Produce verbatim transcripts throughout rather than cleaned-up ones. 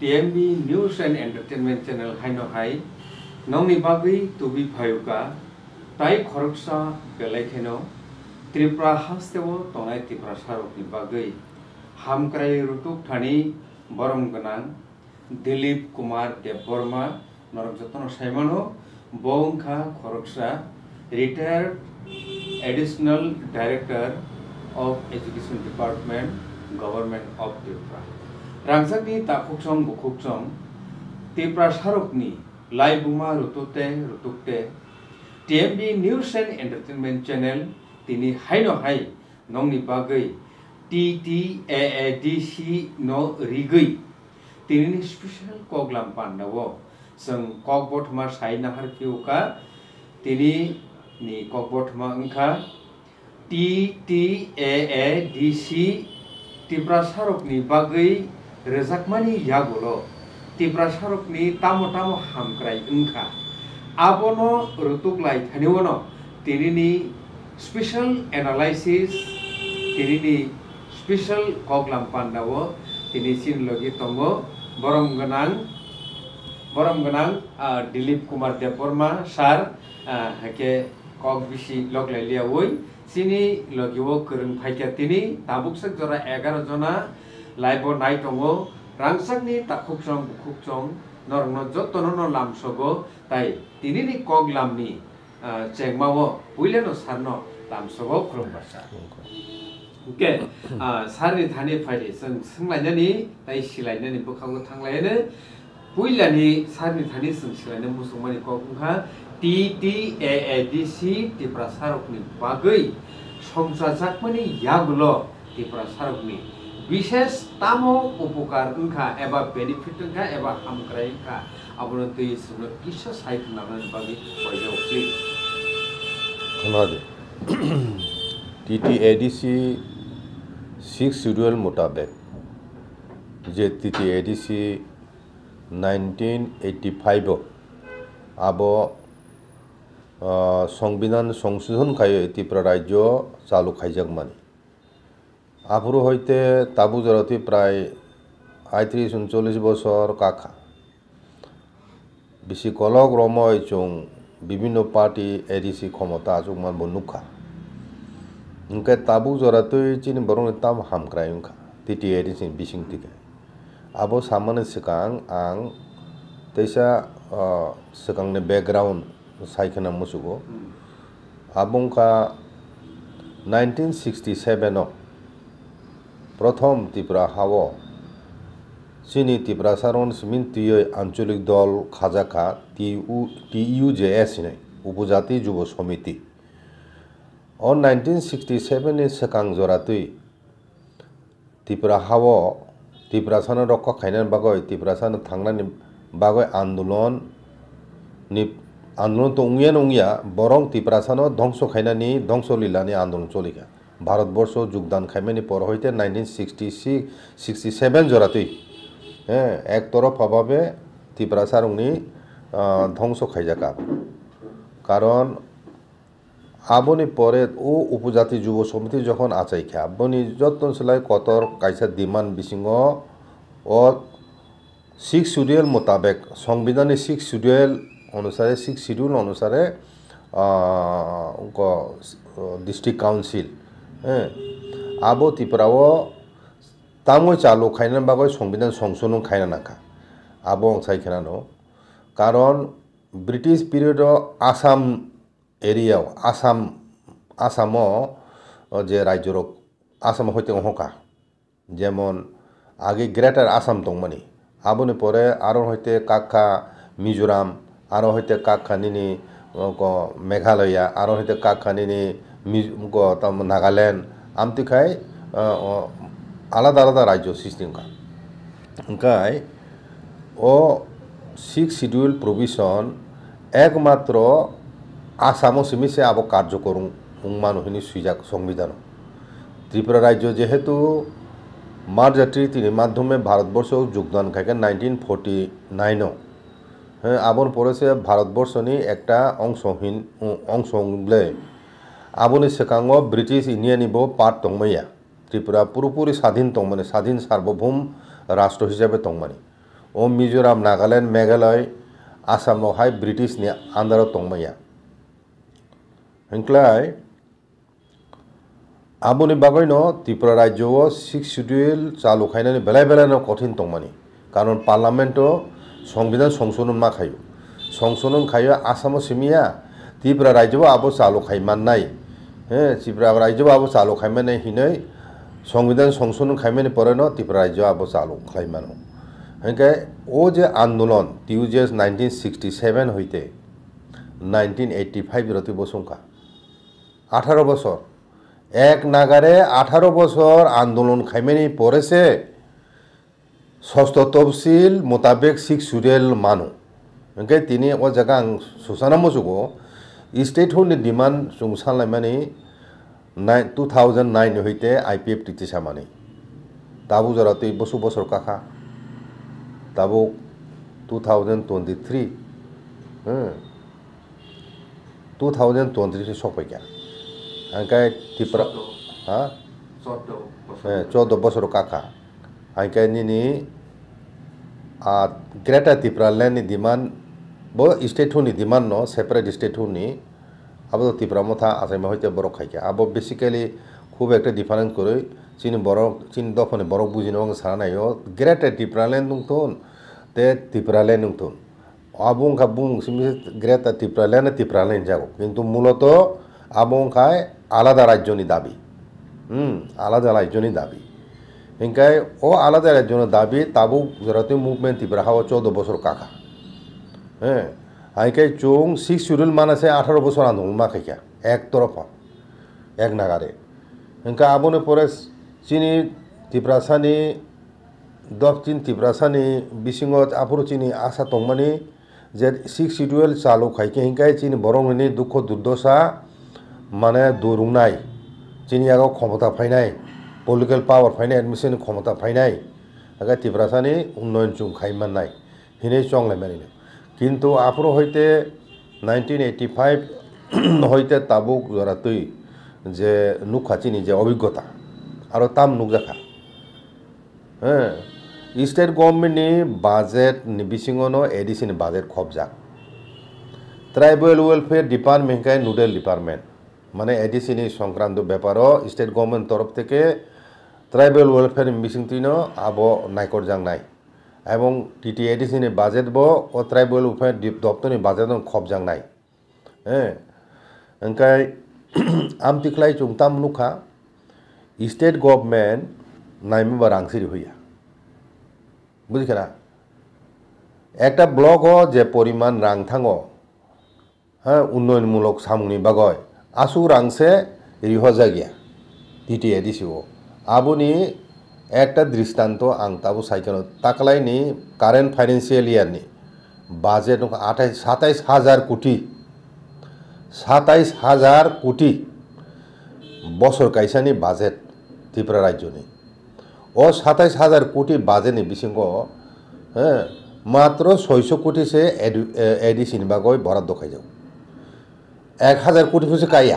T M B News and Entertainment Channel haino hai nongni bagui tubi phayuka tai khoroksa belai kheno Tripura hastewo tonai Tripura sarokni bagui hamkrai rutuk thani borom ganang Dilip Kumar Debborma norok jotono saimano bongkha khoroksa retired additional director of Education Department Government of Tripura Rangjakni takhukchong bukhukchong Tripura sarokni laibuma rutute rutukte T M B News and Entertainment Channel tini haino hai nongni bagui T T A A D C no rigui tini special koglam pandawo seng kogbotma saina harkiuka tini ni kogbotma engka T T A A D C Tripura sarokni bagui rejakmani yagolo Tripura sarokni tamo tamo hamkrai engka abono rutuklai thaniwono tinini special analysis tinini special koglam pandawo tini sin logi tongo borom ganang borom ganang Dilip Kumar Debborma sar hake kog bisi loglai liawoi sini logiwo kereng phaikya tini tabuksak jora egarah jona laibo nai tongo rangjakni takhukchong bukhukchong norno jotono no lamsogo tai tinini koglamni chengmawo puileno sarno lamsogo khurumbarsa oke sarni thani phaide seng singlainani tai silainani bukhango thanglaine puilani sarni thani seng silaina musungmani kogungha T T A A D C Tripura sarokni bagui songsajakmani yagulo Tripura sarokni বিশেষ তামো উপকার উনখা এবা benefit উনখা এবা হামক্রাই উনখা abono tui sungno kisa site namani bagi boyo click khonade T T A D C six schedule mutabek je T T A D C nineteen eighty-five abo সংবিধান সংশোধন খায় ত্রিপুরা রাজ্য চালু খাইজাক মানি আফুরু হইতে তাবু জরতি প্রায় আয়ত্রিশ উনচল্লিশ বছর কাখা বেশি কলক রময় চং বিভিন্ন পার্টি এডিসি ক্ষমতা আচুক মান বনুখা উনকে তাবু জরাতই চিনি বরং তাম হামক্রাই উনখা টিটি এডিসি বিসিং থেকে আবো সামানে সিকাং আং তেসা সিকাংনে ব্যাকগ্রাউন্ড সাইখানা মুসুগো আবংকা nineteen sixty-seven প্রথম ত্রিপুরা হাও চিনি ত্রিপুরা সারণ সিমিন্তীয় আঞ্চলিক দল খাজাকা T U J S Upajati Juba সমিতি ও nineteen sixty-seven এ সেকাং জরাতুই ত্রিপুরা হাও ত্রিপুরা সানো রক্ষা খাইনার বাগৈ ত্রিপুরা সানো থাংনানি বাগৈ আন্দোলন নি আন্দোলন তো উংয়া উংয়া বরং ত্রিপুরা সানো ধ্বংস খাইনানি ধ্বংস লীলানি আন্দোলন চলিকা ভারতবর্ষ যোগদান খাইমানি পর হইতে nineteen sixty-six sixty-seven জরাতুই হ্যাঁ একতরফাভাবে ত্রিপুরা সারংনি ধ্বংস খাইজাকা কারণ আবনি পরে ও উপজাতি যুব সমিতি যখন আচাইখা আবনি যত্ন সেলাই কতর কাইসা ডিমান্ড বিসিং ও সিক্স শিডিউল মোতাবেক সংবিধানের সিক্স শিডিউল অনুসারে সিক্স শিডিউল অনুসারে ডিস্ট্রিক্ট কাউন্সিল হ্যাঁ আবো ত্রিপুরাও তামই চালু খাইনা বাগৈ সংবিধান সংশোধন খাইনা নাখা আবো সাইখানো কারণ ব্রিটিশ পিরিয়ড আসাম এরিয়াও আসাম আসামও যে রাজ্যর আসাম হইতে হকা যেমন আগে গ্রেটার আসাম দংমানি আবনি পরে আরো হইতে কাকা মিজোরাম আরো হইতে কাকা নিনি মেঘালয়া আরো হইতে কাকা নিনি নাগাল্যান্ড আমতিখাই আলাদা আলাদা রাজ্য সিস্টেম কা ওঙ্কাই ও সিক্স শিডিউল প্রভিশন একমাত্র আসামও সিমিসে আবো কার্যকর উংমানহিনী সুইজাক সংবিধান ত্রিপুরা রাজ্য যেহেতু মার্জার ট্রিটির মাধ্যমে ভারতবর্ষ যোগদান খাইকে নাইনটিন ফোর্টি নাইনও হ্যাঁ আবন পড়েছে ভারতবর্ষনি একটা অংশহীন অংশ হলে আবনি সেকাঙ্গ ব্রিটিশ ইন্ডিয়ানিবো পার্ট দংমাইয়া ত্রিপুরা পুরোপুরি স্বাধীন দংমানি স্বাধীন সার্বভৌম রাষ্ট্র হিসাবে দংমানি o Mizoram Nagaland Meghalaya Assam no hai British ni andaro tongmaya hengklai aboni bagoi no Tripura rajyo o six schedule chalu khainani belai belai no kothin tongmani karon parliament o সংবিধান সংশোধন ma khayo সংশোধন khayo Assam o simia Tripura rajyo abo chalu khaiman nai he Tripura rajyo abo chalu khaiman nai hinai সংবিধান সংশোধন খাইমানি পরে ন ত্রিপুরা রাজ্য আবো চালু খাইমানো হেঁকে ও যে আন্দোলন টিউজেস নাইনটিন সিক্সটি সেভেন হইতে নাইনটিন এইটটি ফাইভ রতি বসুংকা আঠারো বছর এক নাগারে আঠারো বছর আন্দোলন খাইমানি পরেছে ষষ্ঠ তফসিল মোতাবেক সিক্স সুরেল মানো হেঁকে তিনি ও জায়গা আং সুসানা মসুগো স্টেট হুনি ডিমান্ড সুং সালাইমানি two thousand nine হইতে আইপিএফ টিতে সামানি তাবু জরাতে বছর বছর কাকা তাবু two thousand twenty-three হুম two thousand twenty-three সপাইকা আঙ্কাই ত্রিপুরা হ্যাঁ হ্যাঁ চৌদ্দ বছর কাকা আঙ্কাই নিনি আর গ্রেটার ত্রিপুরা ল্যান্ডনি ডিমান্ড বো স্টেট হুনি ডিমান্ড ন সেপারেট স্টেট হুনি আবো ত্রিপুরা মথা আসাইমা হইতে বড় খাইকে আবো বেসিক্যালি খুব একটা ডিফারেন্স করে চিনি বড় চিনি দফনে বড় বুঝিনো সারানাইও গ্রেটার ত্রিপুরা ল্যান্ড নুংথুন তে ত্রিপুরা ল্যান্ড নুংথুন আবং খা বুং সিমি greater Tripura land Tripura land যাবো কিন্তু মূলত আবং খায় আলাদা রাজ্যনি দাবি হুম আলাদা রাজ্যনি দাবি হিংকায় ও আলাদা রাজ্যনি দাবি তাবু জরাতে মুভমেন্ট ত্রিপুরা হাওয়া চৌদ্দ বছর কাকা হ্যাঁ আইকাই চুং সিক্স শিডিউল মানাসে আঠারো বছর আন্দোলন মা খাইকা এক তরফা এক নাগারে হিংকা আবনে পরে চিনি ত্রিপুরাসানি দক্ষিণ ত্রিপুরাসানি বিসিংত আফুর চিনি আশা তংমানি যে সিক্স শিডিউল চালু খাইকে হিংকাই চিনি বরংনি দুঃখ দুর্দশা মানে দুরুংনাই চিনি আগাও ক্ষমতা ফাইনাই পলিটিক্যাল পাওয়ার ফাইনাই এডমিশন ক্ষমতা ফাইনাই আগে ত্রিপুরাসানি উন্নয়ন চুং খাইমান নাই হিনে চংলাই মানিনো কিন্তু আফুর হইতে নাইনটিন এইটি ফাইভ হইতে তাবুক জরাতই যে নুখাচিনি যে অভিজ্ঞতা আর তাম নুকজাখা হ্যাঁ স্টেট গভর্নমেন্টনি বাজেট বিসিঙনো এডিসিনি বাজেট খবজাক ট্রাইবেল ওয়েলফেয়ার ডিপার্টমেন্ট কাই নুডেল ডিপার্টমেন্ট মানে এডিসিনি সংক্রান্ত ব্যাপারও স্টেট গভর্নমেন্ট তরফ থেকে ট্রাইবেল ওয়েলফেয়ার বিসিংতিনো আবো নাইকর জাং নাই এবং টিটি এডিসিনি বাজেট বো ও ট্রাইবেল ওয়েলফেয়ার দপ্তরনি বাজেট খবজাং নাই হ্যাঁ ওंखाय আমতিখলাই চুংতাম নুখা স্টেট গভর্নমেন্ট নাইমিবা রাংসিরি হইয়া বুঝিখেনা একটা ব্লক যে পরিমাণ রাং থাঙো হ্যাঁ উন্নয়নমূলক সামুনি বাগয় আসু রাংসে রিহজা গিয়া টিটি এডিসিও আবুনি একটা দৃষ্টান্ত আং তাবু সাইকেল তাকলাইনি কারেন্ট ফাইন্যান্সিয়াল ইয়ারনি বাজেট আঠাইশ সাতাইশ হাজার কোটি সাতাইশ হাজার কোটি বছর কাইসানি বাজেট ত্রিপুরা রাজ্যনি ও সাতাইশ হাজার কোটি বাজেটনি বিসিঙ্গ হ্যাঁ মাত্র ছয়শো কোটি সে এডিসিন বাগয় বরাদ্দ খাই যাও এক হাজার কোটি ফুসে কাইয়া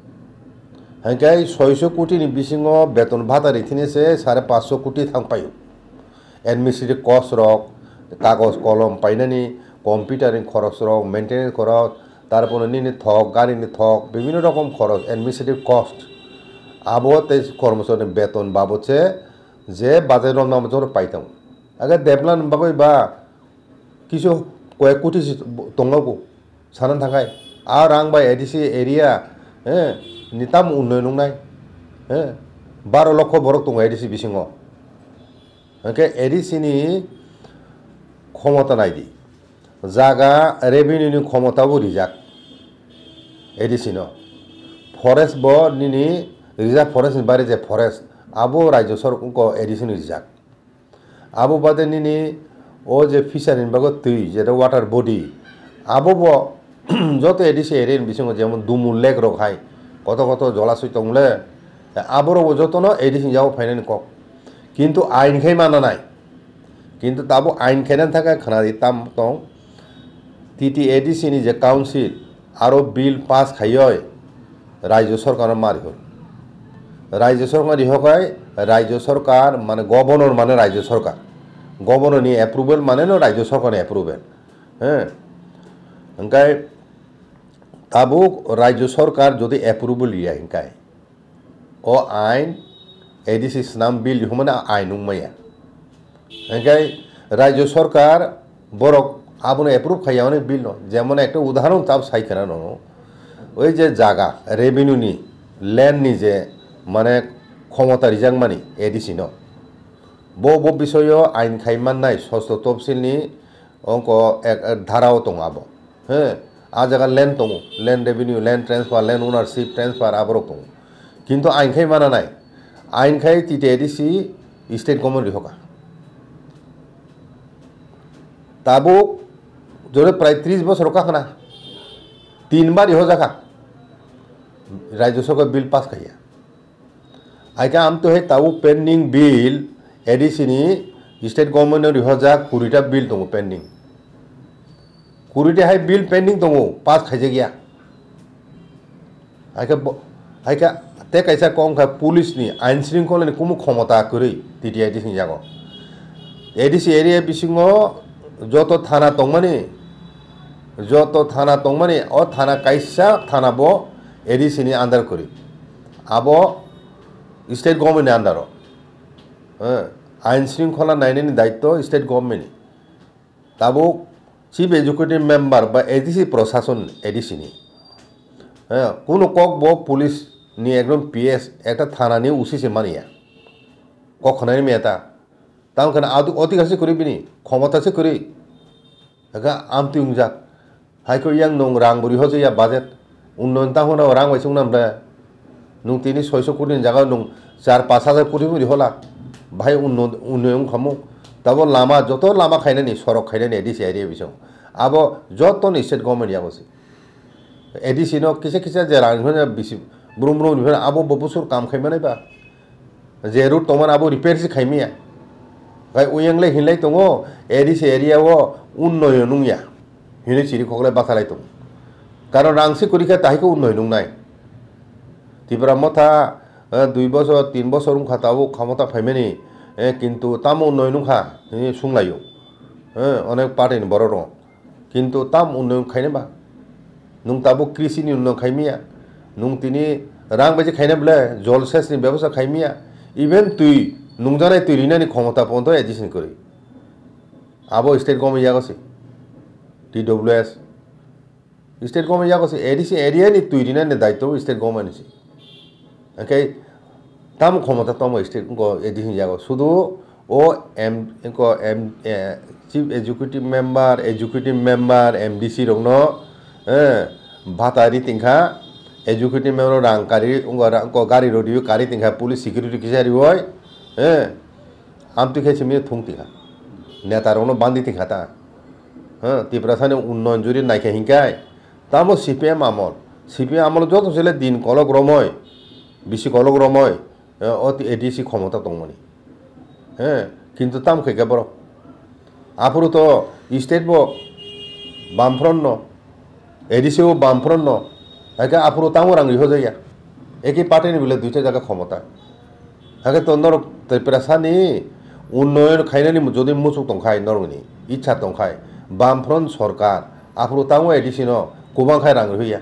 হ্যাঁ ছয়শো কোটিনি বিসিঙ্গ বেতন ভাতা রিথিনেছে সাড়ে পাঁচশো কোটি থাংপাইও এডমিনিস্ট্রেটিভ কস্ট রক কাগজ কলম পাইনানি কম্পিউটারিং খরচ রক মেনটেনেন্স খরচ তারপরে নিনি থক গাড়িনি থক বিভিন্ন রকম খরচ এডমিনিস্ট্রেটিভ কস্ট আবহাওয়াতে কর্মচারী বেতন বাবদছে যে বাজেট নাম পাইতাম আগে দেবলান বাবই বা কিছু কয়েক কোটি দंगागौ সানান থাকায় আর আং বা এডিসি এরিয়া হ্যাঁ নিতাম উন্নয়ন নংনাय হ্যাঁ বারো লক্ষ বরক দङ এডিসি বিসিङ ওকে এডিসিনি ক্ষমতা নাইদি জায়গা রেভিনিউনি ক্ষমতাবো রিজার্ভ এডিসিনো ফরেস্ট ব নিনি রিজার্ভ ফরেস্টনি বারে যে ফরেস্ট আবো রাজ্য সরকার এডিসিনি রিজার্ভ আবো বাদে নিনি ও যে ফিশারিনি বাগো তুই যেটা ওয়াটার বডি আবো ব যত এডিসি এরিয়ানি বিসিङ যেমন দুমুল লেক রখাই কত কত জলাশয় তংলে আবরও যতন এডিসি যাও ফাইনানি কক কিন্তু আইন খাই মানা নাই কিন্তু তাবো আইন খাইনান থাকা খানাদি তাম তং টিটি এডিসিনি যে কাউন্সিল আরো বিল পাস খাইয় রাজ্য সরকার মারি হল রাজ্য সরকার ইহকায় রাজ্য সরকার মানে গভর্নর মানে রাজ্য সরকার গভর্নরনি এপ্রুভেল মানে ন রাজ্য সরকারের এপ্রুভেল হ্যাঁ ওংকাই তাবুক রাজ্য সরকার যদি এপ্রুভেল ইয়া ইংকাই ও আইন এডিসি স্নাম বিল মানে আইন উমাইয়া ওংকাই রাজ্য সরকার বরক আবনে এপ্রুভ খাইয়া অনেক বিল ন যেমন একটা উদাহরণ তাব সাইখানা ন ওই যে জায়গা রেভিনিউনি ল্যান্ডনি যে মানে ক্ষমতা রিজাংমানি এডিসি ন বো বো বিষয় আইন খাইমান্নাই ষষ্ঠ তফসিলনি অঙ্ক এক ধারাও দं আবো হ্যাঁ আ জায়গা ল্যান্ড দं land revenue land transfer land ownership transfer আবরক দं কিন্তু আইন খাইমানা নাই আইন খাই তিতে এডিসি স্টেট গভর্নমেন্ট হকা তাবুক জোরে প্রায় ত্রিশ বছর কাখানা তিনবার ইহ জাখা রাজ্য সরকার বিল পাস খাইয়া আইকা আম তো হে তাবুক পেন্ডিং বিল এডিসিনি স্টেট গভর্नमेंट रिहजा कुड़ीटा बिल दं पेंडिंग कुड़ीटा हाय बिल पेंडिंग दं पास खाइजे गया आइका आइका ते कैसा कम खा पुलिस नि आइन श्रृंखलानि कुमु क्षमता करै तिति एडिसि जागो एडिसि एरिया बिसिङो जत थाना दंमानि जत थाना दंमानि अ थाना काइसा थाना बो एडिसिनि आन्डार करै आबो स्टेट गभर्नमेंट आन्डार आइन श्रृंखला नायनायनि दायित्व स्टेट गभर्नमेंट ताबो चिफ एजुकेटिव मेम्बर बा एडिसि प्रशासन एडिसिनि हाँ कोनो कक बो पुलिस नि एकदम पीएस एक थानानि उसिसे मानिया कखनानि मेता ताम खाना अधिकारसे करि बिनि क्षमतासे करि एका आमति उंजाक हाइको yang nong rang buri hoje ya budget उन्नयन ता होना rang बाइसुं नामब्ला नुं तिनि ছয়শ কোটি জায়গা नुं चार पाँच हजार कोटी मुरि होला भाई उन्नयन खामो तब लामा जो लामा खाई सरक खाई एडिसि एरिया बिसों अब जो स्टेट गभर्नमेंट यागोसी एडिसि न किसे किसे जे रां ब्रुम ब्रुम अब बबुसुर काम खाइमानाय बा जे रुट तमान अब रिपेयर से खाइमिया भाई उयंगले हिनलाय दङ एडिसि एरिया वो उन्नयन नुंया हिने चिरि खगलाय बाथालाय दङ कारण रांसे करिखा ताहिको उन्नयन नुंनाय तिब्रा मथा दुई बছর तीन बছर खाताबो क्षमता फाइमानि किन्तु ताम उन्नयन खा सुंलायो अनेक पार्टी बर दं किन्तु ताम उन्नयन खाइनोबा नुं ताबो कृषिनि उन्नयन खाइमिया नुं तिनि रां बायदि खाइनोब्ला जल सेचनि व्यवस्था खाइमिया इभेन तुई नुंजानाय तुरिनानि क्षमता पन्थ एडिसन करि आबो स्टेट गभर्नमेंट यागोसि टीडब्ल्यूएस स्टेट गभर्नमेंट यागोसि एडिसि एरियानि तुरिनानि दायित्व स्टेट गभर्नमेंट ओके ताम क्षमता तम स्टेट को एडिसन जागो शुद्ध ओ एम को एम chief executive member executive member MDC रंगनो भातारी तिंखा एजुकेटिव मेम्बर रांकारी को गाड़ी रोडियो कारी तिंखा पुलिस सिक्योरिटी किसारी होय आम तो खेसे मे थुंग तिंखा नेता रंगनो बांदी तिंखा ता हाँ तिब्रासाने उन्नयन जुरी नायखे हिंकाय तामो सीपीएम आमल सीपीएम आमल जो तो चले दिन कलक रमय बेसि कलक रमय अति एडिसि क्षमता दंमोन हाँ किन्तु ताम खैका बर आफुरो तो स्टेट बो बामफ्रन न एडिसि बो बामफ्रन न हाइका आफुरो तामो रांगि हो जाया एके पार्टीनि बिले दुइटा जागा क्षमता हाइका तो नर त्रिपुरासानि उन्नयन खाइनानि जदि मुसुक दंखाय नरनि इच्छा दंखाय बामफ्रन सरकार आफुरो तामो एडिसि न गोबांखाय रांगि होया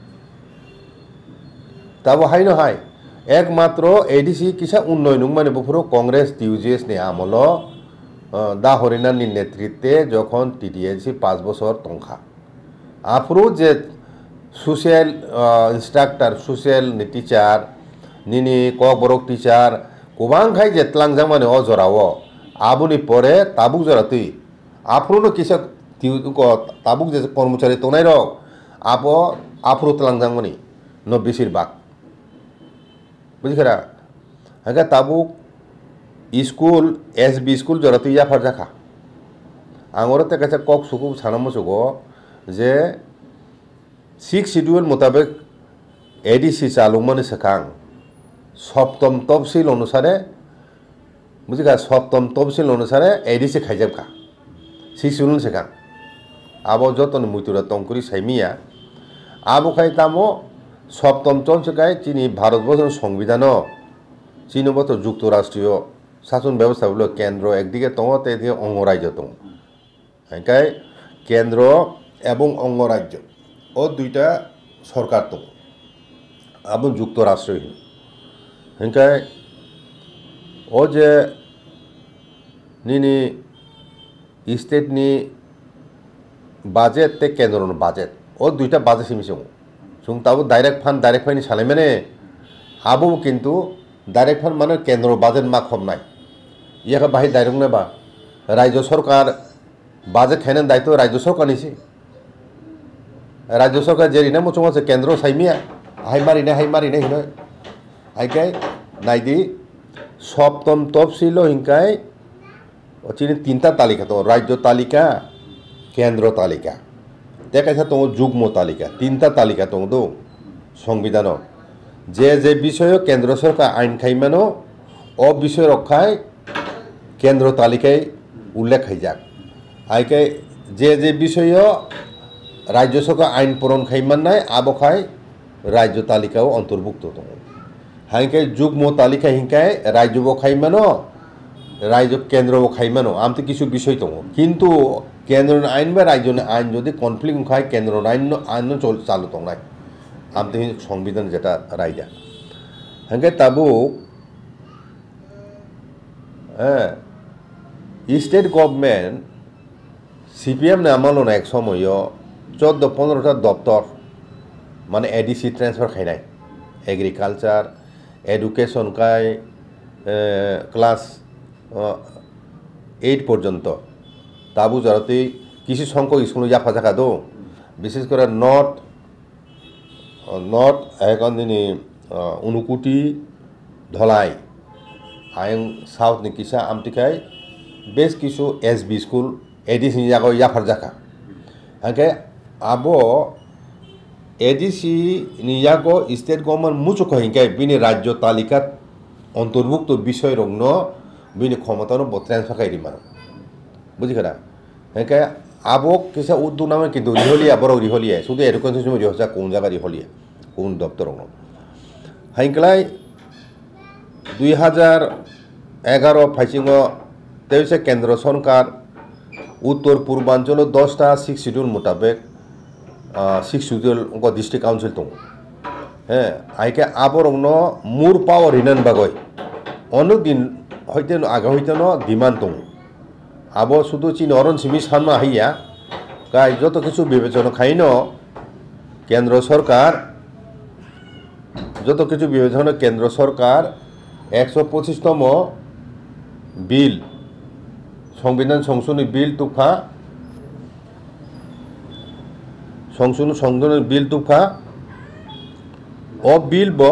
ताबो हाइनो हाय एकमात्र एडिसि किसा उन्नयन माने बफुरो कांग्रेस टीयूजीएस ने आमल दा हरिनानि नेतृत्वे जखन टीटीएसि पाँच बছর तंखा आफुरो जे सोशल इंस्ट्राक्टर सोशल टीचार निनि क बरक टीचार गोबांखाय जेतलांजां माने अ जरावो आबुनि परे ताबुक जरातै आफुरो किसा ताबुक जे कर्मचारी तनाय रक आबो आफुरो तलांजां माने न बेसिरभाग बुझिखरा हागा ताबुक स्कूल एसबी स्कूल जरातै या फारजाखा आंगरो ते कैसे कक सुकु सानमसुगो जे सिक्स शिड्यूल मुताबिक एडिसि चालुमनि सखां सप्तम तफसिल अनुसारे बुझिखा सप्तम तफसिल अनुसारे एडिसि खाइजाबखा सिक्स शिड्यूल सखां आबो जतन मुतुरा तंकुरि साइमिया आबो खाइ तामो सप्तम चनसकाय चीनी भारतवर्ष संविधान चीनबत যুক্তরাষ্ট্রীয় শাসন ব্যবস্থা হলো কেন্দ্র একদিকে দङ এদিকে অঙ্গরাজ্য দङ হাইকাই কেন্দ্র এবং অঙ্গরাজ্য ও দুইটা সরকার দङ এবং যুক্তরাষ্ট্র হাইকাই ও যে নিনি স্টেটনি বাজেট তে কেন্দ্রनि বাজেট ও দুইটা বাজেট সিমিসং সুং তাবো ডাইরেক্ট ফান্ড ডাইরেক্ট ফান্ड সালাই মানে আবো কিন্তু ডাইরেক্ট ফান্ড মানে কেন্দ্র বাজেট মা খম নাই ইয়াকা বাহি ডাইরেক্ট নেবা রাজ্য সরকার বাজেট খাইনান দায়িত্ব রাজ্য সরকার নিছি রাজ্য সরকার যেরিনা মুচং আছে কেন্দ্র সাইমিয়া হাই মারিনা হাই মারিনা হিনয় আইকাই নাইদি সপ্তম তফসিল হিংকাই চিনি তিনটা তালিকা তো রাজ্য তালিকা কেন্দ্র তালিকা দেখাইছে তো যুগ্ম তালিকা তিনটা তালিকা তো দো সংবিধান যে যে বিষয় কেন্দ্র সরকার আইন খাইমানো ও বিষয় রক্ষায় কেন্দ্র তালিকায় উল্লেখ হয়ে যাক আইকে যে যে বিষয় রাজ্য সরকার আইন পূরণ খাইমান নাই আবখায় রাজ্য তালিকাও অন্তর্ভুক্ত দङ হাইকে যুগ্ম তালিকা হিংকায় রাজ্য খাইমানো রাজ্য কেন্দ্র খাইমানো আমতে কিছু বিষয় দङ কিন্তু কেন্দ্র আইন বা রাজ্য আইন যদি কনফ্লিক্ট খায় কেন্দ্র আইন আইন চল চালু দङ নাই আমতে সংবিধান যেটা রায়জা হাইকে তাবো হ্যাঁ স্টেট গভর্নমেন্ট সিপিএম নে আমালো না এক সময় চোদ্দ পনেরোটা দপ্তর মানে এডিসি ট্রান্সফার খাইনাই এগ্রিকালচার এডুকেশন কাই ক্লাস এইট পর্যন্ত তাবু জরাতে কিছু সংখ্যক স্কুল জাফা জাকা দো বিশেষ করে নর্থ নর্থ এখন দিনই উনুকুটি ধলাই আইন সাউথ নি কিসা আমতিকাই বেশ কিছু এস বি স্কুল এডিসি জাগো ইয়াফার জাকা আগে আবো এডিসি নিয়াগো স্টেট গভর্নমেন্ট মুচুক হিংকাই বিনি রাজ্য তালিকা অন্তর্ভুক্ত বিষয় রংন বিনি ক্ষমতানো ট্রান্সফার খাই দিমান বুঝিখা হিংকাই আবো কিসা উদ্যোগ নামে কিন্তু রিহলিয়া বড় রিহলিয়া শুধু এডুকেশন সময় রিহসা কোন জায়গা রিহলিয়া কোন দপ্তর রং হাইংকলাই দুই হাজার এগারো ফাইসিং তেইশে কেন্দ্র সরকার উত্তর পূর্বাঞ্চল দশটা সিক্স শিডিউল মোতাবেক সিক্স শিডিউল ডিস্ট্রিক্ট কাউন্সিল দङ হ্যাঁ আইকে আবরংন মুর পাওয়ার হিনান বাগয় অনেক দিন হইতে আগে হইতে ডিমান্ড দङ আবো শুধু চিন অরণ সিমি সামনা হাইয়া গাই যত কিছু বিবেচনা খাইন কেন্দ্র সরকার যত কিছু বিবেচনা কেন্দ্র সরকার একশো পঁচিশতম বিল সংবিধান সংশোধনী বিল তুফা সংশোধন সংশোধনী বিল তুফা ও বিল ব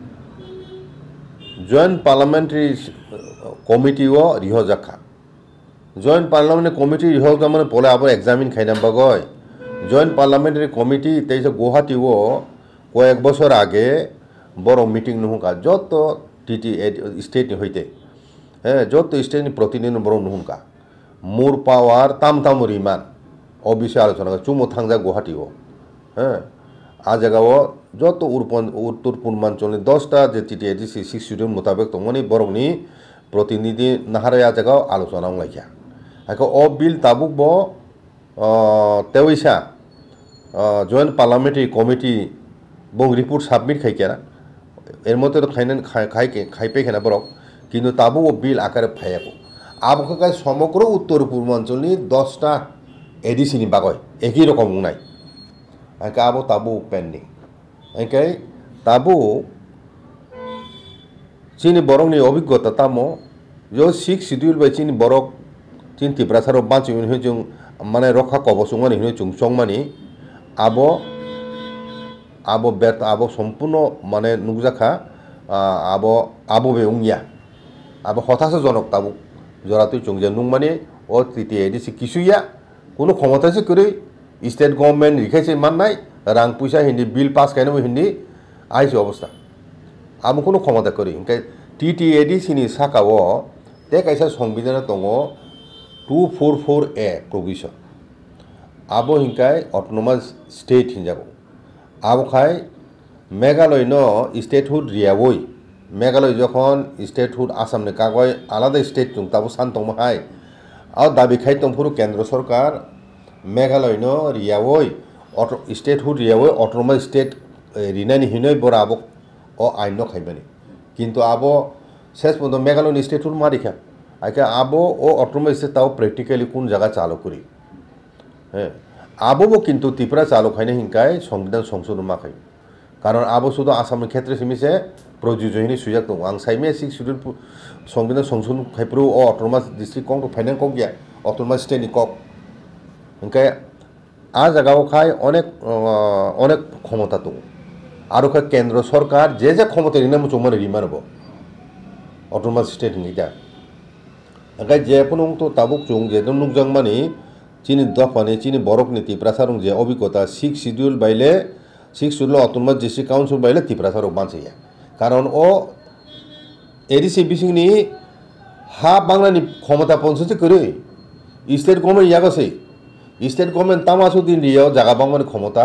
জয়েন্ট পার্লামেন্টারি কমিটি ও রিহজাখা জয়েন্ট পার্লামেন্টারি কমিটি রিহজা মানে পলে আবার এক্সামিন খাইনাম বাগয় জয়েন্ট পার্লামেন্টারি কমিটি তেইশে গুয়াহাটি ও কয়েক বছর আগে বড় মিটিং নুকা যত টিটি স্টেট হইতে হ্যাঁ যত স্টেট প্রতিনিধি বড় নুকা মুর পাওয়ার তাম তাম রিমান ও বিষয়ে আলোচনা করে চুমো থাংজা গুয়াহাটিও হ্যাঁ আ জায়গাও যত উত্তর পূর্বাঞ্চল দশটা যে টিটি এডিসি সিক্স শিডিউল মোতাবেক তমনি বরংনি প্রতিনিধি নাহারে আ জায়গাও আলোচনা লাইয়া হাইকে ও বিল তাবুক ব তেইশা জয়েন্ট পার্লামেন্টারি কমিটি বং রিপোর্ট সাবমিট খাইকেনা এর মধ্যে তো খাইনান খাইকে খাইপে খেনা বরক কিন্তু তাবু ও বিল আকারে ফাইয়াবো আবহাওয়া সমগ্র উত্তর পূর্বাঞ্চলনি দশটা এডিসিনি বাগয় একই রকম নাই একে আবো তাবু পেন্ডিং একে তাবু চিনি বরংনি অভিজ্ঞতা তামো যে সিক্স শিডিউল বাই চিনি বরক চিন ত্রিপুরাসারও বাঁচি হয়ে जों মানে রক্ষা কবচমানি হয়ে जों সংমানি আবো আবো ব্যর্থ আবো সম্পূর্ণ মানে নুকজাখা আবো আবো বে উংয়া আবো হতাশাজনক তাবু জরাতুই চংজা নুং মানে ও তৃতীয় এডিসি কিছুইয়া কোনো ক্ষমতাসে করে স্টেট গভর্নমেন্ট রিখাইছে মাননাই রাং পয়সা হিন্দি বিল পাস খাইনো হিন্দি আইছে অবস্থা আবো কোনো ক্ষমতা করি ইনকাই টিটি এডিসিনি সাকাও তে কাইসা সংবিধান দङ two four four A provision আবো হিংকাই অটোনমাস স্টেট হিনজাগো আবखाय मेघालय न स्टेटहुड रियावई মেঘালয় যখন স্টেটহুড আসামনি কাগজ আলাদা স্টেট জং তাবো সান্তং হাই আও দাবি খাই তং পুরো কেন্দ্র সরকার মেঘালয় নো রিয়াওই অটো স্টেটহুড রিয়াওই অটোনমাস স্টেট রিনানি হিনই বড় আবো ও আইন খাইবানি কিন্তু আবো শেষ পর্যন্ত মেঘালয় স্টেটহুড মারিখা আইকে আবো ও অটোনমাস স্টেট তাও প্র্যাকটিক্যালি কোন জায়গা চালু করি হ্যাঁ আবো কিন্তু ত্রিপুরা চালু খাইনে হিংকায় সংবিধান সংশোধন মাখাই কারণ আবো শুধু আসামের ক্ষেত্রে সিমিছে প্রযোজনী সুযোগ দং আং সাইমে সিক্স শিডিউল সংবিধান সংশোধন খাইপ্রু ও অটোনমাস ডিস্ট্রিক্ট কক ফাইনাল কক গিয়া অটোনমাস স্টেটনি কক হিংকায় আ জায়গাও খাই অনেক অনেক ক্ষমতা দং আরো খাই কেন্দ্র সরকার যে যে ক্ষমতা রিনা মুচো মানে রিমানব অটোনমাস স্টেট হিংকা হিংকায় যে কোনো তো তাবুক চুং যে নুকজাং মানে চিনি দফানি চিনি বরক নীতি প্রাসারং যে অভিজ্ঞতা সিক্স শিডিউল বাইলে six schedule autonomous district council বাইলে ত্রিপ্রাসারক বাঁচিয়া কারণ ও এডিসি বিসিংনি হা বাংলানি ক্ষমতা পঞ্চাশে করে স্টেট গভর্নমেন্ট ইয়াগছে স্টেট গভর্নমেন্ট তামাসু দিন রিয়াও জায়গা বাংলানি ক্ষমতা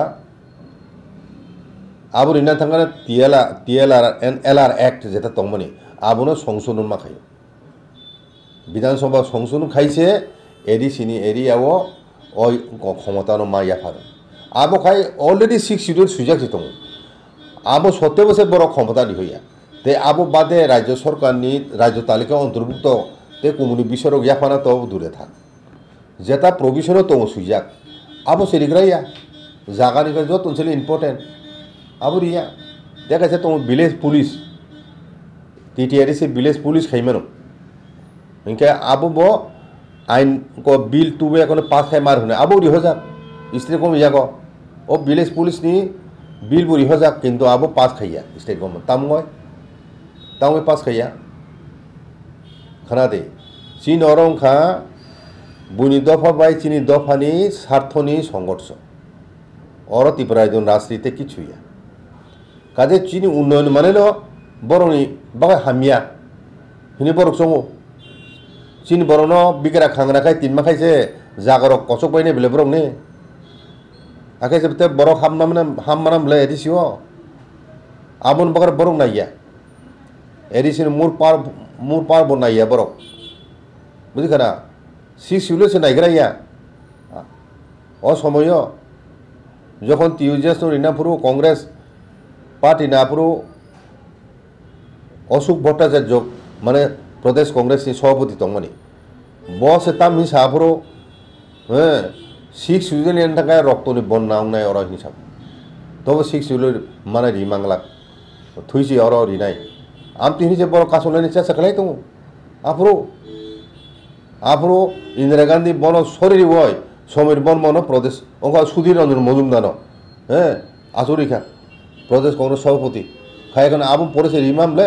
আবু রিনা থাকানে TLR TLR and LR act যেটা তংমানি আবুনো সংশোধন মাখাই বিধানসভা সংশোধন খাইছে এডিসিনি এরিয়াও ওই ক্ষমতানো মা ইয়াফার আবো খাই অলরেডি সিক্স শিডিউল সুজাকছে দङ আবো সত্তর বছর বড় ক্ষমতা দি হইয়া তে আবো বাদে রাজ্য সরকারনি রাজ্য তালিকা অন্তর্ভুক্ত তে কমিউনি বিষয়ক ইয়াফানা তো দূরে থাক যেটা প্রভিশনও দङ সুজাক আবো সেরিগ্রাইয়া জাগানিকে যত অঞ্চলে ইম্পর্টেন্ট আবো রিয়া দেখাছে দङ village police TTRC village police খাইমানো ইনকে আবো ব আইন को बिल तुबे এখন পাস খাই মার হনে আবো রিহ যাক স্টেট কম ইয়াগ ও ভিলেজ পুলিশ নি বিল বুড়ি হয়ে যাক কিন্তু আবো পাস খাইয়া স্টেট গভর্নমেন্ট তামগয় তামগয় পাস খাইয়া খানা দে চীন অরংখা বুনি দফা বাই চিনি দফানি স্বার্থনি সংঘর্ষ অর ত্রিপুরা একজন রাজনীতিতে কিছুইয়া কাজে চিনি উন্নয়ন মানে ন বরনি বাগায় হামিয়া হিনি বরক সঙ্গ চিনি বরন বিকেরা খাংরা খাই তিন মা খাইছে জাগরক কচক বাইনে বেলে বরক নে আগে যেতে বরক হাম নাম হাম মানাম বলে এডিসিও আবন বাগার বরক নাইয়া এডিসিন মুর পার মুর পার বন নাইয়া বরক বুঝি খানা সিক্স শিডিউল সে নাইগ্রাইয়া ও সময় যখন টিউজেস রিনাপুরু কংগ্রেস পার্টি নাপুরু অশোক ভট্টাচার্য মানে প্রদেশ কংগ্রেসনি সভাপতি তংমানি বস তাম হিসাবরো হ্যাঁ সিক্স শিডিউল এর থাকায় রক্তনি বন নাংনাই অর হিসাব তবে সিক্স শিডিউল মানে রিমাংলা থুইছি অর রিনাই আম তিনি যে বড় কাসলানি চেষ্টা খালাই তো আপরো আপরো ইন্দিরা গান্ধী বন শরীর বয় সমীর বন মন প্রদেশ অঙ্ক সুধীর রঞ্জন মজুমদার হ্যাঁ আসরিখা প্রদেশ কংগ্রেস সভাপতি খাই এখন আবু পড়েছে রিমামলে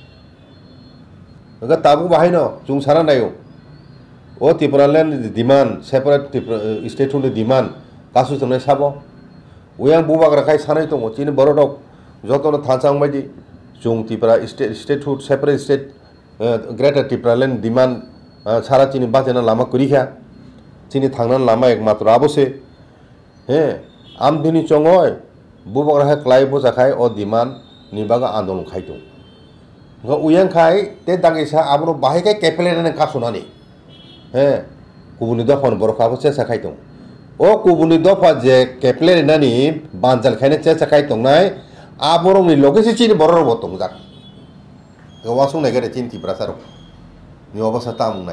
তাবু বাহাই ন চুং সারা নাইও ও ত্রিপুরাল্যান্ড ডিমান্ড সেপারেট স্টেট হলে ডিমান্ড কাসু চলে সাব ওয়াং বুবাগ্রা খাই সানাই দङ চিনি বড় ডক যত থানসাং বাयदि চুং Tripura state statehood separate state greater Tripuraland demand সারা চিনি বাজেনা লাमा করিখা চিনি থাংনান লাमा একমাত্র আবসে হ্যাঁ আমদিনি চঙয় বুবাগ্রা খাই ক্লাই বজাখাই ও ডিমান্ড নিবাगा আন্দোলন খাই দङ उयang खाई ते दागेसा आबरो बाहायखाय केपेलेन कासनानि हे गुबुननि दफान बरखाबो चेसा खाय दं ओ गुबुननि दफा जे केपेलेनानि बानजाल खायने चेसा खाय दंनाय आबरंनि लोकेसि चिनि बरर बतंग जाक गवासुं नायगरे चिन्ति ब्रासार नि अबसा तामुंनाय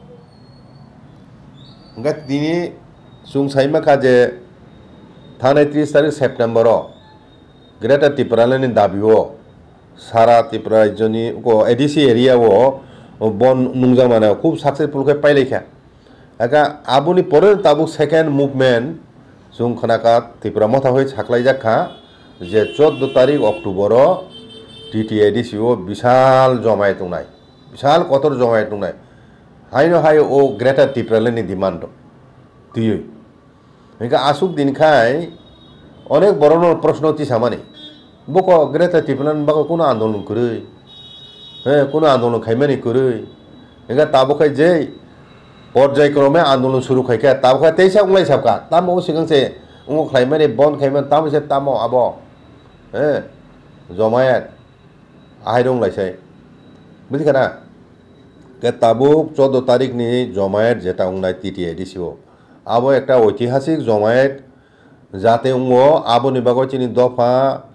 nga dini sung saima ka je थानाय त्रिश तारिख सेप्टेम्बर ग्रेटार ত্রিপুরাল্যান্ডनि दाबिओ सारा त्रिपुरा राज्यनि एडिसि एरियाव बन नुंजा माने खूब सक्सेसफुल के पाइलेखा एका आबुनि परे ताबु सेकेंड मुभमेंट जों खनाका त्रिपुरा मथा होय साख्लाय जाखा जे चौदह तारिख अक्टोबर टीटी एडिसिओ विशाल जमाय दंनाय विशाल कतर जमाय दंनाय हायनो हाय ओ ग्रेटार त्रिपुराल्যান্ডनि डिमांड दियै एका आसुक दिनखाय अनेक बरन प्रश्न तिसामानि बको ग्रेटार त्रिपुराल्যান্ড बाको कोनो आंदोलन करै हे कोनो आंदोलन खाइमानि करै एगा ताबखाय जे पर्यायक्रमे आंदोलन शुरू खायखा ताबखाय तेइसा उंलाय साबका तामो सिगांसे उंगो खाइमानि बन खाइमान तामसे तामो आबो हे जमायत ahirong laisai buzi kana ke tabuk চৌদ্দ তারিখ ni জমায়েত যেটা উংনাই টিটিএডিসি ও abo একটা ঐতিহাসিক জমায়েত যাতে উঙ্গো আবো নিবাগয় চিনি দফা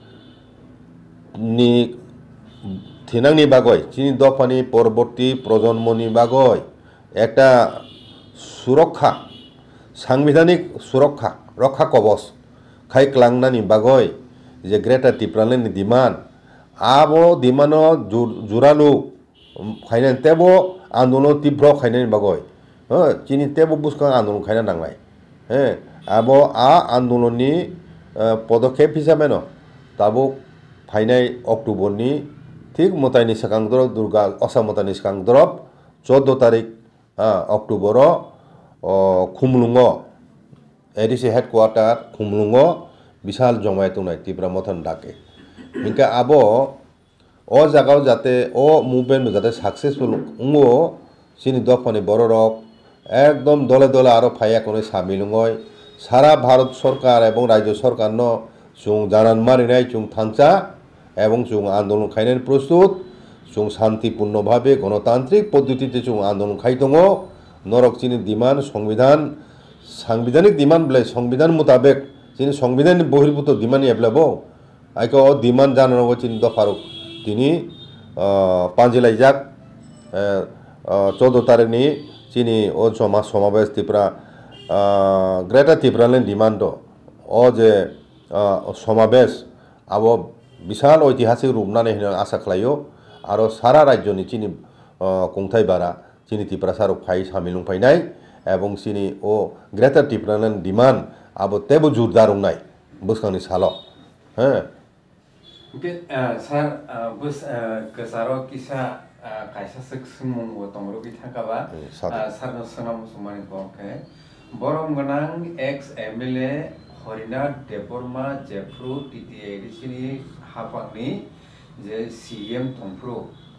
ni থিনাং ni bagoi চিনি দফা ni পরবর্তী প্রজন্ম ni bagoi একটা সুরক্ষা সাংবিধানিক সুরক্ষা রক্ষা কবচ খাই ক্লাংনা ni bagoi যে greater Tripuraland ni demand abo demand জোরালো খাইনান তেবো আন্দোলন তীব্র খাইনানি bagoi হ্যাঁ চিনি তেবো বুসকাং আন্দোলন খাইনা নাংলাই হ্যাঁ abo আ আন্দোলননি পদক্ষেপ হিসাবে ন তাবুক ফাইনাই অক্টোবরনি ঠিক মতাইনি সাকাং দরব দুর্গা অসামতানি সাকাং দরব চৌদ্দ তারিখ October Khumulwng ADC headquarter Khumulwng বিশাল জমায়েত নাই ত্রিপুরা মথন ডাকে ইনকা আবো ও জায়গাও যাতে ও মুভমেন্ট যাতে সাকসেসফুল উঙ্গো চিনি দফানি বড় রক একদম দলে দলে আরো ফাইয়া কোনো সামিলুঙ্গয় সারা ভারত সরকার এবং রাজ্য সরকার ন চুং জানান মারিনাই চুং থাংচা এবং চুং আন্দোলন খাইনাই প্রস্তুত চুং শান্তিপূর্ণভাবে গণতান্ত্রিক পদ্ধতিতে চুং আন্দোলন খাই দङ নরক চিনি ডিমান্ড সংবিধান সাংবিধানিক ডিমান্ড বলে সংবিধান মোতাবেক চিনি সংবিধান বহির্ভূত ডিমান্ড এবলাবো আইকে ও ডিমান্ড জানানো চিনি দফারক তিনি পাঞ্জিলাইজাক চৌদ্দ তারিখনি চিনি ও সমাজ সমাবেশ ত্রিপুরা গ্রেটার ত্রিপুরাল্যান্ড ডিমান্ড ও যে সমাবেশ আবো বিশাল ঐতিহাসিক রূপ নানে আশা খালাইও আর সারা রাজ্যনি চিনি কুংথাই বারা চিনি ত্রিপুরা সারক ফাই সামিলুং ফাইনাই এবং চিনি ও গ্রেটার ত্রিপুরাল্যান্ড ডিমান্ড আবো তেবো জোরদার নাই বুসকাংনি সাল হ্যাঁ Mungkin sar bus kesaro kisah kaisa seksumung tongro kita kawa sar nasional musuman bongke borong genang ex M L A Horina Deborma Jeffru Titi di sini hapangni je C M Tompro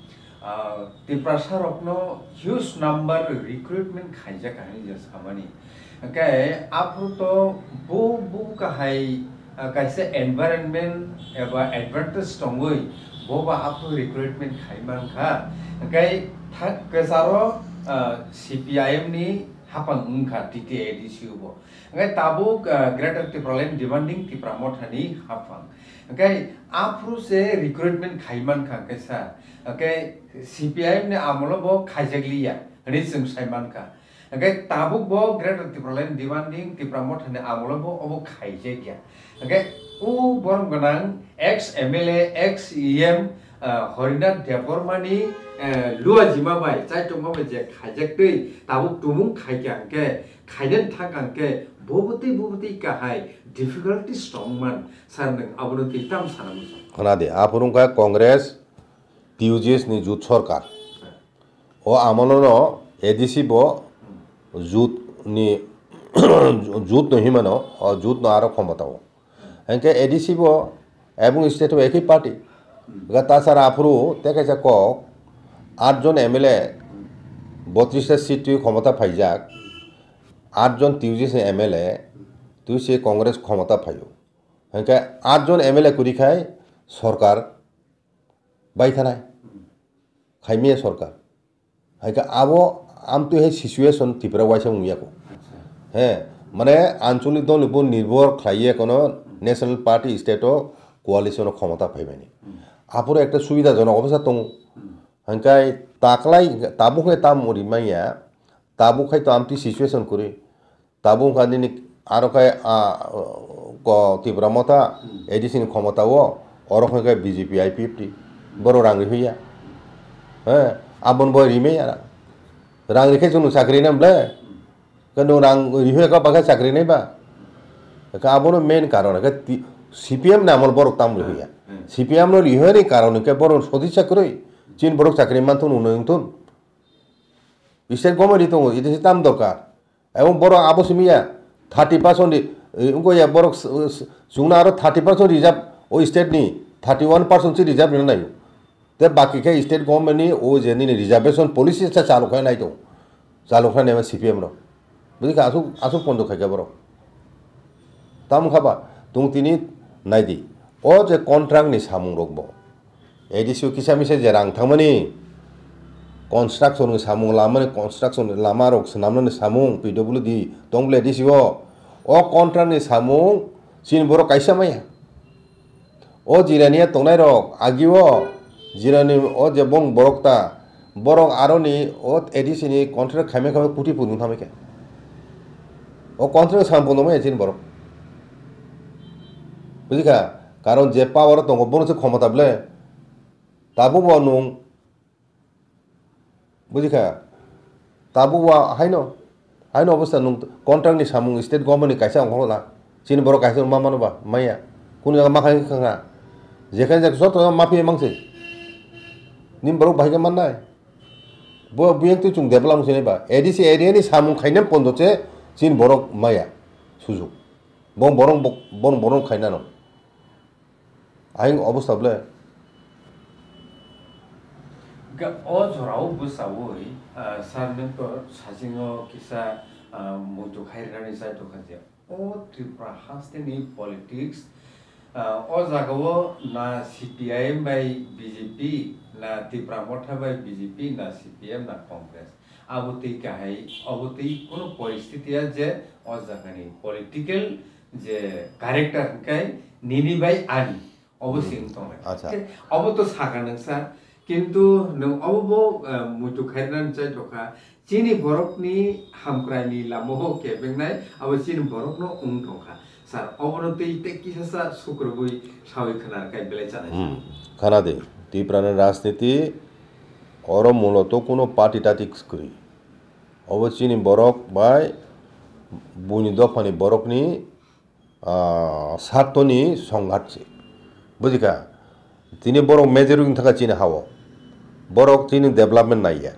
Tiprasarokno huge number recruitment kaisa kahani jas kamani kai apruto bu bu kahai kaisa environment eba advantage tongoi boba apu recruitment khaiman kha kai thak kesaro C P I M ni hapang ungkha T T A D C bo kai tabuk greater Tipraland demanding Tipramothani hapang kai apru se recruitment khaiman kha kaisa kai C P I M ni amolo bo khaijakliya ri sung saiman kha kai tabuk bo greater Tipraland demanding Tipramothani amolo bo obo khaijakya okay u borong ganang ex M L A ex E M Horina Debormani lua jima bai chai tongma bai je khajak tei tabuk tumung khaikyang ke khaidan thakang ke bobuti bobuti ka hai difficulty strong man sarnang abono kitam sanam khonade apurung ka congress T U G S ni jut sarkar o amolono A D C bo jut ni jut no himano o jut no aro ক্ষমতাও এনকে ADC বো এবং স্টেটও একই party তাছাড়া আফরু তেকেছে cock আটজন M L এ বত্রিশটা seat তুই ক্ষমতা ফাইজাক আটজন তিউজিছে এম এল এ তুই সে কংগ্রেস ক্ষমতা ফাইও এনকে আটজন এম এল এ করি খাই সরকার বাইথানায় খাইমিয়ে সরকার এনকে আবো আম তুই হে সিচুয়েশন ত্রিপুরা ওয়াইসে মুইয়াকো হ্যাঁ মানে আঞ্চলিক দল উপর নির্ভর খাইয়ে কোনো ন্যাশনাল পার্টি স্টেটও কোয়ালিশন ক্ষমতা পাইবানি আপুর একটা সুবিধাজনক অবস্থা দङ হাঙ্কাই তাকলাই তাবুকে তাম রিমাইয়া তাবুখাই তো আমটি সিচুয়েশন করি তাবু কাদিনি আরো খাই ত্রিপুরা মতা এডিসিনি ক্ষমতাও অরখাই BJP I P F T বড় রাংরি হইয়া হ্যাঁ আবন বয় রিমাইয়া রাংরিখাই জন্য চাকরি নামলে কিন্তু রাং রিহুয়ে কা বাঘা চাকরি নাই বা আবনো মেন কারণ সিপিএম না আমল বড় তাম হইয়া সিপিএম নো রিহুয়ে কারণ কে বড় সদিচ্ছা করে চীন বড় চাকরি মানতুন উন্নয়ন স্টেট গভর্নমেন্ট তো এটা দাম দরকার এবং বড় আবসমিয়া থার্টি পার্সেন্ট উনকো বড় সুংনা আরো থার্টি পার্সেন্ট রিজার্ভ ও স্টেট নি থার্টি ওয়ান পার্সেন্ট রিজার্ভ নাই তে বাকি কে স্টেট গভর্নমেন্ট নি ও যে রিজার্ভেশন পলিসি চালু খাই নাই তো চালু খাই নাই সিপিএম র বুঝি আসুক আসুক বন্ধ খাইকে বড় তাম খাবা তুং তিনি নাইদি ও যে কন্ট্রাক্ট নি সামুং রকব एडिसिव किसा मिसे जेरां थांमानि construction samung lama construction lama rok senamna ni samung P W D tongle disiwo o contract ni samung sin boro kaisa maya o jirania tongnai rok agiwo jirani o je bong borok ta borok aroni o edisi ni contract khame khame puti pudung thamike o contract samung no maya sin borok বুঝিকা কারণ যে পাওয়ার tongo bono se ক্ষমতা বলে তাবো বনুং বুঝিকা তাবো ওয়া হাইনো হাইনো অবস্থা নুং contract নি সামুং state government নি কাইসা অংখলা চিন বড় কাইসা মা মানোবা মাইয়া কোন জায়গা মাখাই খাঙ্গা যেখানে যাক যত মাফি মাংসে নিম বড় ভাইকে মাননাই ব বিয়েং তুই চুং দেবলাম সেনেবা এডিসি এরিয়া নি সামুং খাইনাম পন্দছে চিন বড় মাইয়া সুযোগ বং বরং বং বরং খাইনানো আইন অবস্থা বলে ga o jorao busawoi sarnengko sasingo kisa mutu khairani sai to khaje o Tripura haste ni politics o jagao na C P I M by B J P na Tripura motha by B J P na C P M na Congress abutei kahai abutei kono পরিস্থিতি je o jagani political je character kai nini by ani অবশ্যই তমে আচ্ছা of তো সাকা নংসা কিন্তু নং অববো মুতু খাইরান চাই দকা চিনি বরকনি হামক্রাইনি লামো কেবেংনাই আব চিনি বরকনো উং দকা স্যার অবনতি তে কিসাসা শুক্রবই সাউই খানার কাই বেলাই জানাই খানা দে ত্রিপুরার রাজনীতি অর মূলত কোনো পার্টি টাটিক্স করি অব চিনি বরক বাই বুনি দফানি বরকনি স্বার্থনি সংঘাতছে বুঝিকা তিনি বরক মেজরিং থাকা চিনি হাও বরক চিনি ডেভেলপমেন্ট নাইয়া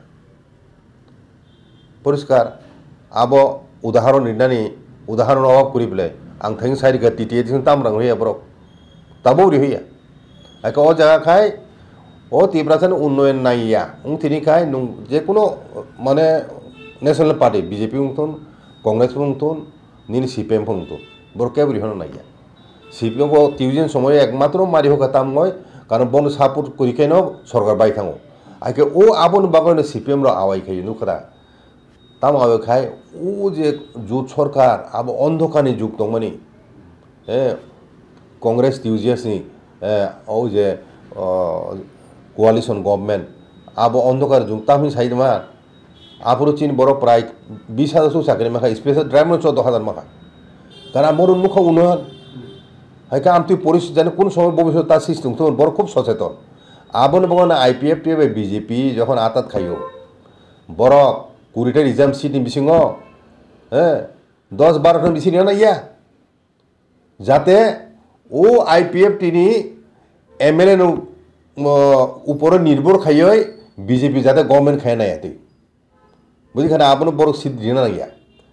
পরিষ্কার আব উদাহরণ নিনানি উদাহরণ অভাব করি বলে আং থাইং সাইরিকা টিটিএ তামরাং হইয়া বরক তাবৌরি হইয়া একে ও জায়গা খাই ও ত্রিপুরাসান উন্নয়ন নাইয়া উং তিনি খাই নুং যে কোনো মানে ন্যাশনাল পার্টি বিজেপি উংতন কংগ্রেস উংতন নিনি সিপিএম উংতন বরক কেবরি হন নাইয়া সিপিএম को টিউজন সময় একমাত্র মারি হোক তাম নয় কারণ বন সাপোর্ট করি কেন সরকার বাই থাঙো আইকে ও আবন বাগনে সিপিএম র আওয়াই খাই নুখরা তাম আওয়াই খাই ও যে জোট সরকার আব অন্ধকানি যুগ দংমানি এ কংগ্রেস টিউজিয়াসনি ও যে কোয়ালিশন গভর্নমেন্ট আব অন্ধকার যুগ তামি সাইদমা আপরো চিন বড় প্রায় বিশ হাজার সু চাকরি মাখা স্পেশাল ড্রাইভার চোদ্দ হাজার মাখা কারণ মোর উন্মুখ উন্নয়ন হাইকা আমি পরিস্থিতি জানি কোন সময় ভবিষ্যৎ তার সিস্টেম তো বড় খুব সচেতন আবন বগন আইপিএফ টি বিজেপি যখন আতাত খাইও বড় কুড়িটা রিজার্ভ সিট বিসিং হ্যাঁ দশ বারোটা বিসি না ইয়া যাতে ও আইপিএফ টিনি এমএলএ উপরে নির্ভর খাইয় বিজেপি যাতে গভর্নমেন্ট খাই না ইয়াতে বুঝিখানে আবন বড় সিট দিয়ে না ইয়া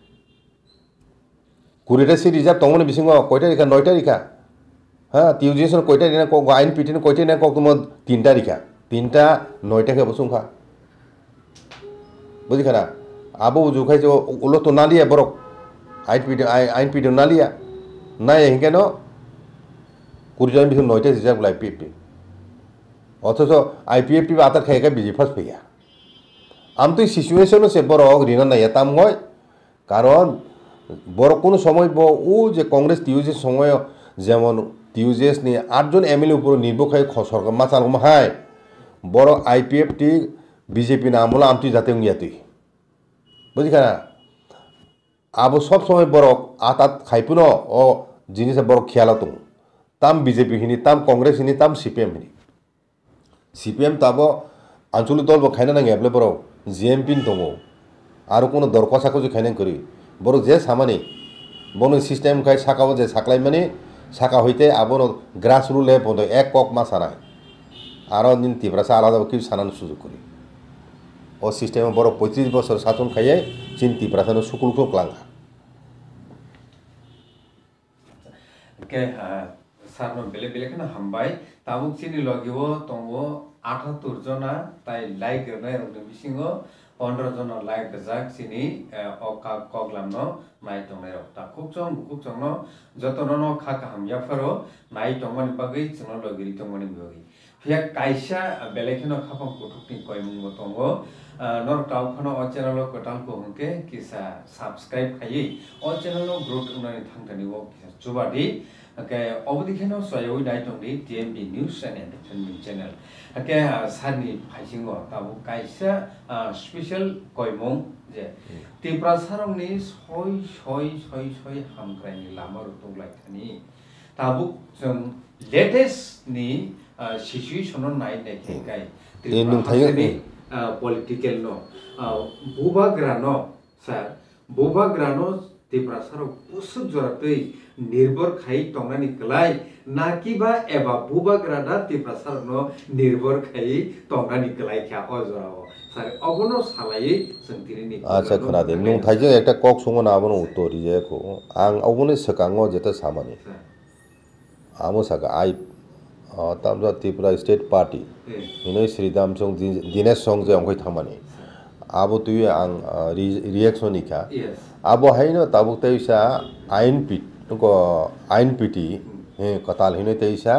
কুড়িটা সিট রিজার্ভ তখন বিসিং কয়টা রেখা নয়টা রেখা হ্যাঁ টিউজিশন কয়টা দিনা কক আইন পিটিন কয়টা দিনা কক তোমার তিনটা রিখা তিনটা নয়টা খেয়ে বসুংখা বুঝিখানা আবু জুখাইছে ওলো তো নালিয়া বরক আইন পিটি আইন পিটি নালিয়া নাই হিংকেন কুড়িজন বিসুন নয়টা রিজার্ভ আইপিএফটি অথচ আইপিএফটি আতার খাইকা বিজেপি ফার্স্ট ফেয়া আম তো সিচুয়েশনও সে বরক রিনা নাই তাম হয় কারণ বড় কোনো সময় ও যে কংগ্রেস টিউজের সময় যেমন টিউজেস নিয়ে আটজন এমএলএ উপর নির্ভর খাই সরকার মা চাল হাই বড় আইপিএফটি বিজেপি না আমলা আমটি যাতে ইয়াতে বুঝিখানা আবো সব সময় বড় আতাত খাইপুন ও জিনিস বড় খেয়াল তো তাম বিজেপি হিনি তাম কংগ্রেস হিনি তাম সিপিএম হিনি সিপিএম তাব আঞ্চলিক দল খাইনা নাঙে এবলে বড় জিএমপি দङ আর কোনো দরকষাকো যে খাইনা করি বড় যে সামানি বনো সিস্টেম খাই সাকাও যে সাকলাই মানে সাকা হইতে আবন গ্রাস রুট লেভেল পর্যন্ত এক কক মা সানায় আরও দিন ত্রিপুরা আলাদা কিছু সানানো সুযোগ করি ও সিস্টেমে বড় পঁয়ত্রিশ বছর শাসন খাইয়ে চীন ত্রিপুরা সানো সুকুল খুব লাঙ্গা কে সারনো বেলে বেলে কেন হামবাই তামুক চিনি লগিও তঙ্গো আঠাত্তর জনা তাই লাইক রেনাই রংনি বিসিঙ্গো পনেরো জন লাইক জাক চিনি অকা কগলামনো মাই টংনাই রক্তা কুকচং কুকচং যতন খা কাহাম ইয়াফারো মাই টংমানি বাগৈ চিনো লগিরি টংমানি বিগি pihak kaisa belekeno khapang kutukni koimung tongo nor tau khono o channel ko tang ko hungke kisa subscribe khai o channel no growth unani thangtani wo kisa chubadi ke obodi kheno soyoi dai tongdi T M B News and Entertainment Channel ke sani phaisingo tabu kaisa special koimung je Tripura sarongni soi soi soi soi hamkraini lamar tonglai thani tabu jong latest ni situation no nai dekhe kai Tripura political no buba grano sir buba grano Tripura sarok pusuk joratui nirbor khai tongnani klai nakiba eba buba grana Tripura sarok no nirbor khai tongnani klai kya o jorao sir ogono salai sengtirini acha khana de nung thaijeng ekta kok sungo na abono uttori je ko ang obone sekango jeta samani amo saka ai tamra Tripura State Party hinoi Sridham Song Dinesh Song je ongkoi thamani abo tui ang reaction ikha abo haino tabuk teisa ain pit ko ain piti he katal hinoi teisa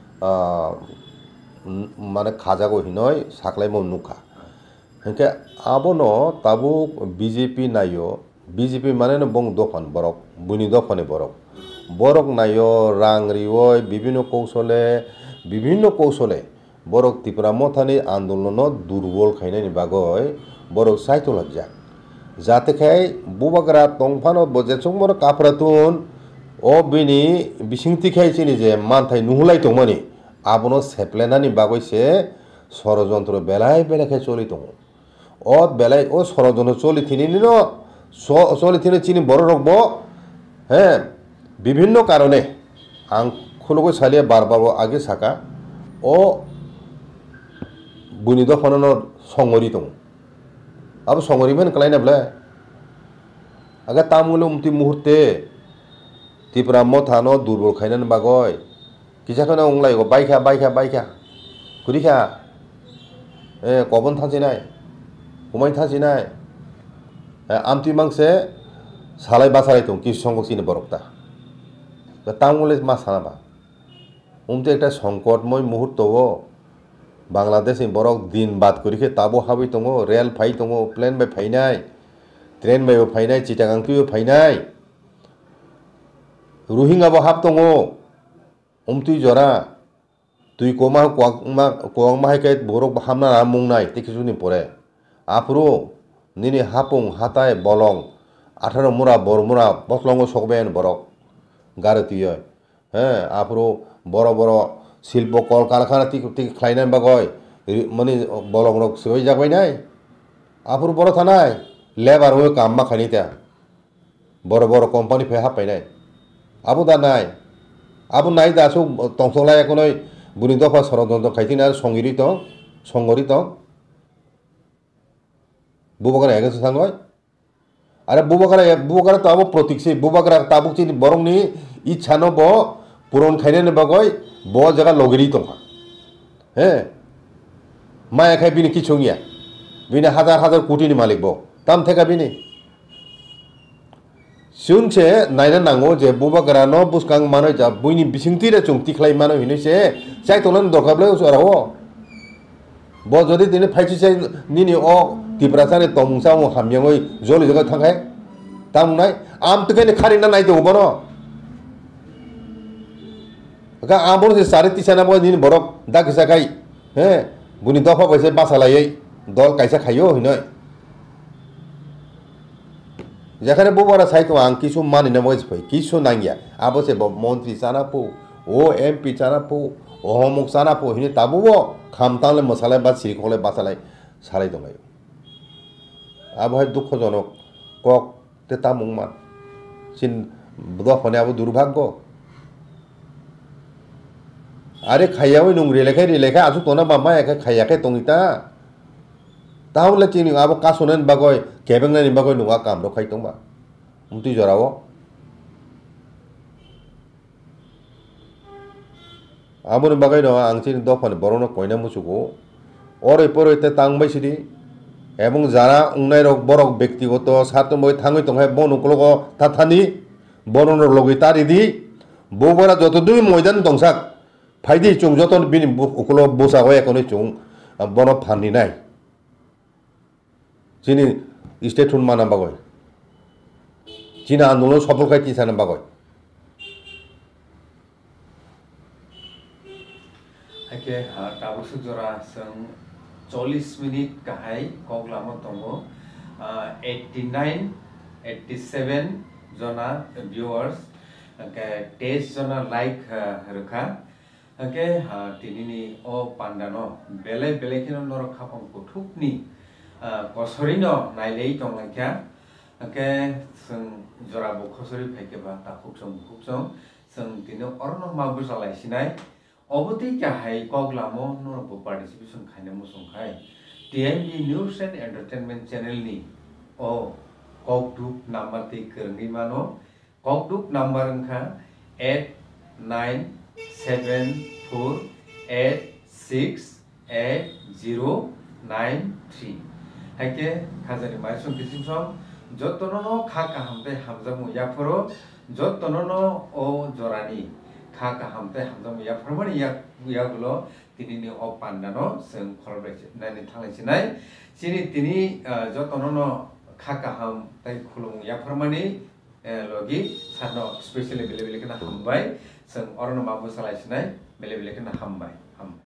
mane khaja go hinoi saklai mo nukha hengke abo no tabuk B J P nayo B J P mane no bong dofan borok buni dofane borok borok nayo rang riwoi bibino কৌশলে বিভিন্ন কৌশলে borok Tripura mothani andolono durbol khainani bagoi borok saitolak jak jate khai bubagra tongphano bojechung borok kapratun o bini bisingti khai chini je manthai nuhulai tongmani abono seplenani bagoi se ষড়যন্ত্র belai belai khai choli tong o belai o ষড়যন্ত্র choli thinini no choli thini chini borok bo he বিভিন্ন কারণে আং খুলগো সালিয়া বারবার আগে সাকা ও বুনিদ ফননর সংগরি দং আবো সংগরিবেন ক্লাইনা বলে আগে তামুলে উমতি মুহূর্তে Tripura মথানো দুর্বল খাইনান বাগয় কিসাখানে উংলাই গো বাইখা বাইখা বাইখা কুরিখা এ কবন থাসি নাই কুমাই থাসি নাই আমতি মাংসে সালাই বাসালাই দং কিছু সংখ্যক চিনি বরকটা তামুলে মা সানাবা উমতে একটা সংকটময় মুহূর্ত বাংলাদেশে বরক দিন বাদ করিখে তাবো হাবি দङ রেল ফাই দङ প্লেন বাই ফাইনাই ট্রেন বাই ফাইনাই চিটাগাং তুই ফাইনাই রোহিঙ্গাবো হাব দङ উমতুই জরা তুই কোমা কোয়াংমা কোয়াংমা হাইকাই বরক হামনা মুংনাই তেকিসুনি পরে আফরো নিনি হাপুং হাতায় বলং আঠারো মুরা বরমুরা বসলঙ্গ সকবেন বরক গারে তুই হ্যাঁ আফরো বড় বড় শিল্প কল কারখানা থেকে খাইনাই বাগয় মানে বলং রক সই যাবাই নাই আফুর বড় থানাই লেবার ওই কাম্মা খানিতা বড় বড় কোম্পানি ফে হাপাই নাই আবু দা নাই আবু নাই দা সব তংসলাই এখনই বুনি দফা ষড়যন্ত্র খাইতিন আর সঙ্গিরি তো সঙ্গরি তো বুবাকার এগেছে সাঙ্গয় আরে বুবাকার বুবাকার তো আবু প্রতীকসি বুবাকার তাবুক চিনি বরংনি ইচ্ছানো ব পুরন খাইনানি বাগয় ব জায়গা লগেরি দंखा হ্যাঁ মায়া খাই বিনি কিছুঙিয়া বিনি হাজার হাজার কোটিনি মালিক ব তাম থেকা বিনি सुनसे नायना नांगो जे बुबा ग्रानो बुसकां मानो जा बुइनि बिसिंतिरे चुंगति खलाय मानो हिनैसे चाय तलन दरखाबले उसराव ब जदि दिने फाइछि चाय निनि अ तिब्रासाने तमसा मु हामयङै जलि जगा थांखाय तामनाय आम तकेने खारिना नायदो बनो गा आबोन से सारे तिसाना ब निनि बरक दागिसाखाय हे बुनि दफा बैसे बासालायै दल कायसा खायो हिनै যেখানে বুবারা সাইতো আং কিছু মানি না মজ ভাই কিছু নাঙ্গিয়া আবসে মন্ত্রী চানাপো ও এমপি চানাপো ও হমুক চানাপো হিনি তাবুবো খামতালে মশালাই বা সিরিকলে বাসালাই সারাই দঙাই আবহাই দুঃখজনক কক তে তামুংমান সিন দফনে আবু দুর্ভাগ্য আরে খাইয়াওই নুং রেলেখাই রেলেখাই আসু তোনা বাম্মা একা খাইয়াখাই তঙিতা তাহলে চিনি আবো কাসনেন বাগয় কেবেংনানি বাগয় নুঙা কামর খাইতংবা উমতুই জরাও আবুনি বাগয় ন আং চিনি দফানি বরনো কইনা মুসুগো অরই পরইতে তাংবাইছিদি এবং যারা উংনাই রক বরক ব্যক্তিগত স্বার্থ মই থাঙই তংহাই বনুকলগ থাথানি বননৰ লগই তারিদি বৌবরা যতদুই ময়দান দংসাক Faidi chung joton bini ukulo bosa ko ekoni chung bono phani nai. Sini state hun mana bagoy. China andolon sofol kai tisana bagoy. Oke, tabu sujora seng forty minit kahai kok lama tongo eighty-nine, eighty-seven jona viewers, oke test jona like rekha. Oke, tini ni o pandano bele bele kino norok kapong kutuk ni kosori no nailei tong langkya. Oke, seng jora bo kosori pheke ba ta kuksong kuksong seng tini orno mabu salai sinai. Oboti kahai kok lamo norok participation khaine musong khai. T M B News and Entertainment Channel ni o kok duk number ti kerni mano kok duk number engkha eight nine seven four eight six eight zero nine three. Hake khazani maisong kisimsong jotonono kha kahamte hamjamu yaporo jotonono o jorani kha kahamte hamjamu yapormani yak yagulo tini ni o pandano seng khorbe nani thanglai sinai sini tini jotonono kha kaham tai khulung yapormani logi sano specially bele bele kana hambai seng orno mabu salai sinai bele bele kana hambai ham